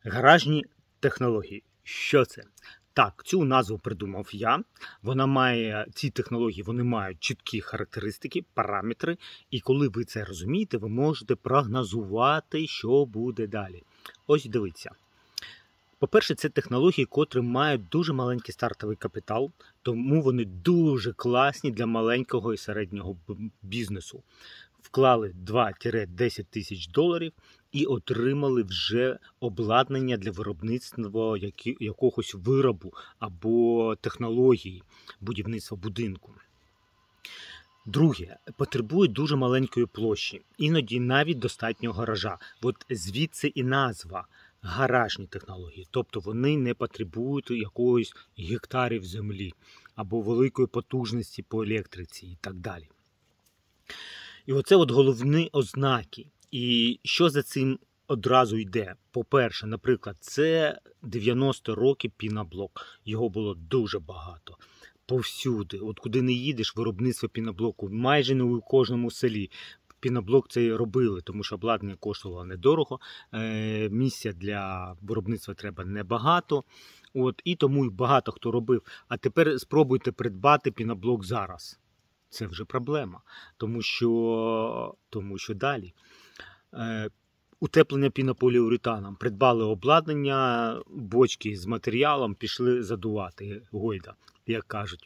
Гаражні технології. Що це? Так, цю назву придумав я. Ці технології вони мають чіткі характеристики, параметри, і коли ви це розумієте, ви можете прогнозувати, що буде далі. Ось дивіться. По-перше, це технології, котрі мають дуже маленький стартовий капітал, тому вони дуже класні для маленького і середнього бізнесу. Вклали 2-10 тисяч доларів і отримали вже обладнання для виробництва якогось виробу або технології будівництва будинку. Друге, потребує дуже маленької площі, іноді навіть достатньо гаража. От звідси і назва гаражні технології, тобто вони не потребують якогось гектарів землі або великої потужності по електриці і так далі. І оце от головні ознаки. І що за цим одразу йде? По-перше, наприклад, це 90 років піноблок. Його було дуже багато. Повсюди. От куди не їдеш, виробництво піноблоку. Майже не у кожному селі. Піноблок цей робили, тому що обладнання коштувало недорого. Місця для виробництва треба небагато. І тому багато хто робив. А тепер спробуйте придбати піноблок зараз. Це вже проблема, тому що далі. Утеплення пінополіуретаном. Придбали обладнання, бочки з матеріалом, пішли задувати, гойда, як кажуть.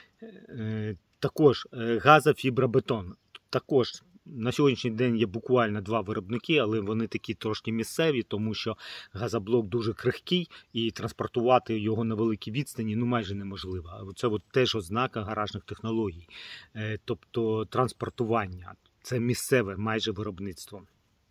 Також газофібробетон. Також на сьогоднішній день є буквально 2 виробники, але вони такі трошки місцеві, тому що газоблок дуже крихкий і транспортувати його на великій відстані майже неможливо. Це теж ознака гаражних технологій. Тобто транспортування. Це місцеве майже виробництво.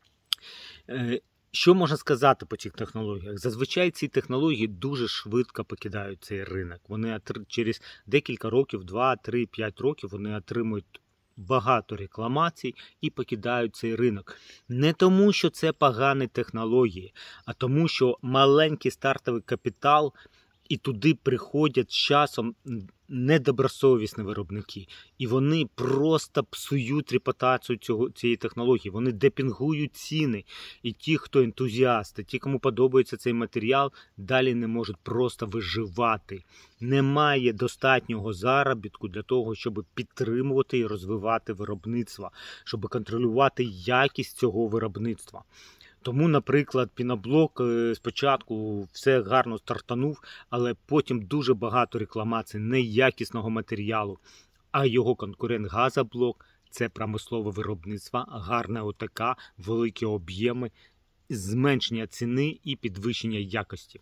Що можна сказати по цих технологіях? Зазвичай ці технології дуже швидко покидають цей ринок. Вони через декілька років, 2, 3, 5 років, вони отримують багато рекламацій і покидають цей ринок. Не тому, що це погані технології, а тому, що маленький стартовий капітал і туди приходять з часом недобросовісні виробники. І вони просто псують репутацію цієї технології. Вони демпінгують ціни. І ті, хто ентузіасти, ті, кому подобається цей матеріал, далі не можуть просто виживати. Немає достатнього заробітку для того, щоб підтримувати і розвивати виробництво, щоб контролювати якість цього виробництва. Тому, наприклад, піноблок спочатку все гарно стартанув, але потім дуже багато рекламацій неякісного матеріалу. А його конкурент газоблок – це промислове виробництво, гарна ОТК, великі об'єми, зменшення ціни і підвищення якості.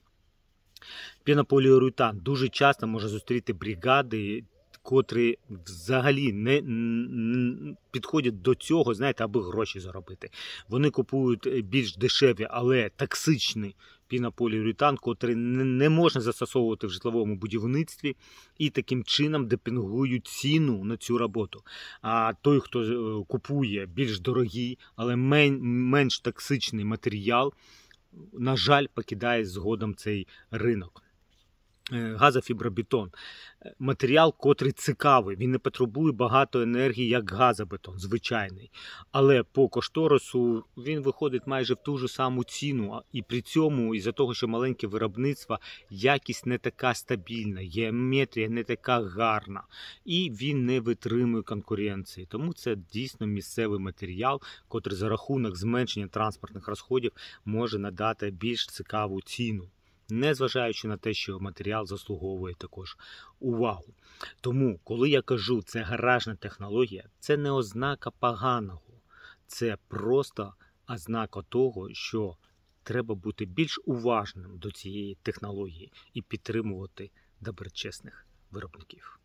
Пінополіуретан дуже часто може зустріти бригади, котрі взагалі не підходять до цього, аби гроші заробити. Вони купують більш дешеві, але токсичний пінополіуретан, котрий не можна застосовувати в житловому будівництві, і таким чином демпінгують ціну на цю роботу. А той, хто купує більш дорогий, але менш токсичний матеріал, на жаль, покидає згодом цей ринок. Газофібробетон. Матеріал, котрий цікавий, він не потребує багато енергії, як газобетон, звичайний. Але по кошторису він виходить майже в ту ж саму ціну. І при цьому, із-за того, що маленьке виробництво, якість не така стабільна, геометрія не така гарна. І він не витримує конкуренції. Тому це дійсно місцевий матеріал, котрий за рахунок зменшення транспортних розходів може надати більш цікаву ціну. Незважаючи на те, що матеріал заслуговує також увагу. Тому, коли я кажу, це гаражна технологія, це не ознака поганого. Це просто ознака того, що треба бути більш уважним до цієї технології і підтримувати доброчесних виробників.